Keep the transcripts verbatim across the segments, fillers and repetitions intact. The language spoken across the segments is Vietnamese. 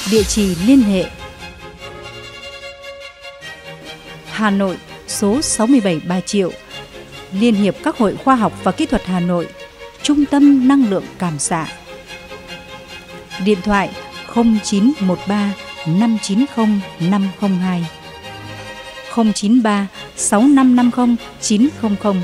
Địa chỉ liên hệ: Hà Nội, số sáu mươi bảy Bà Triệu, Liên hiệp các hội khoa học và kỹ thuật Hà Nội, Trung tâm Năng lượng Cảm xạ. Điện thoại không chín một ba năm chín không năm không hai, không chín ba sáu năm năm không chín không không.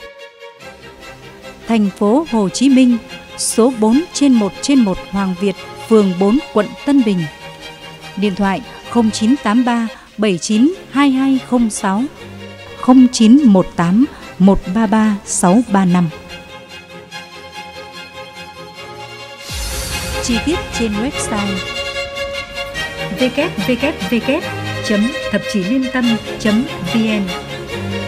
Thành phố Hồ Chí Minh, số bốn trên một trên một Hoàng Việt, phường bốn, quận Tân Bình. Điện thoại không chín tám ba bảy chín hai hai không sáu, không chín một tám một ba ba sáu ba năm. Chi tiết trên website w w w chấm thập chí liên tâm chấm v n.